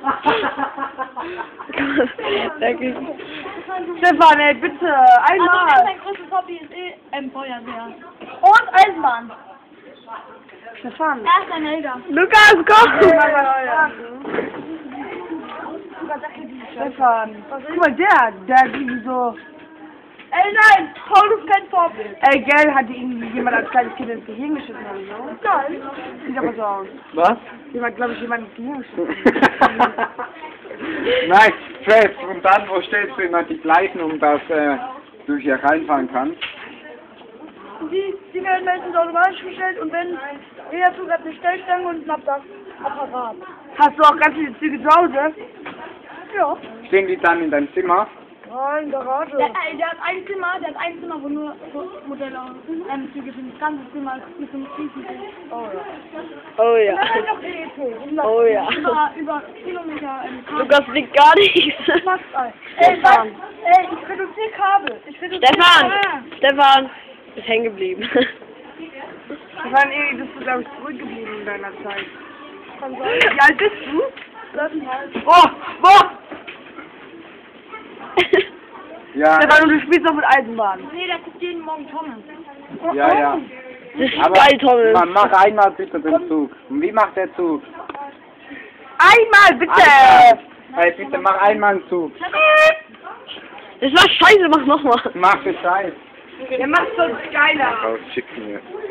Stefan, ey, bitte, einmal. Also mein größtes Hobby ist Feuerwehr. Und Eisenbahn. Stefan. Er ist ein Helga. Lukas, komm! Stefan. Guck mal, der irgendwie so... Ey, nein! Paul ist kein Vorbild. Ey, gell, hat irgendwie jemand als kleines Kind ins Gehirn geschissen oder so? Nein. Sieht aber so aus. Was? Jemand, glaube ich, jemand ins Gehirn geschissen. Nein, fest. Und dann, wo stellst du immer die Gleichen, dass du hier reinfahren kannst? Die werden meistens automatisch gestellt und wenn jeder Zug hat eine Stellstange und ein Apparat. Hast du auch ganz viele Züge zu Hause? Ja. Stehen die dann in deinem Zimmer? Nein, Garage. Der hat ein Zimmer, wo nur Modelle Züge sind. Das ganze Zimmer ist mit einem Fließen. Oh ja. Oh ja. Oh ja. Über Kilometer. Lukas liegt gar nichts. Ey, ich reduziere Kabel. Stefan ist hängen geblieben. Stefan, ey, bist du, glaube ich, zurückgeblieben in deiner Zeit. Kann sein. Wie alt bist du? 12,5. Oh! Ja. Stefan, du spielst doch mit Eisenbahn. Nee, der guckt jeden Morgen Thomas. Ja, ja. Das ist Aber geil, Thomas. mach einmal bitte den Zug. Und wie macht der Zug? Einmal, bitte! Hey, bitte mach einmal einen Zug. Das war scheiße, mach nochmal. Mach Bescheid. Der macht sonst geiler. Raus, schick mir.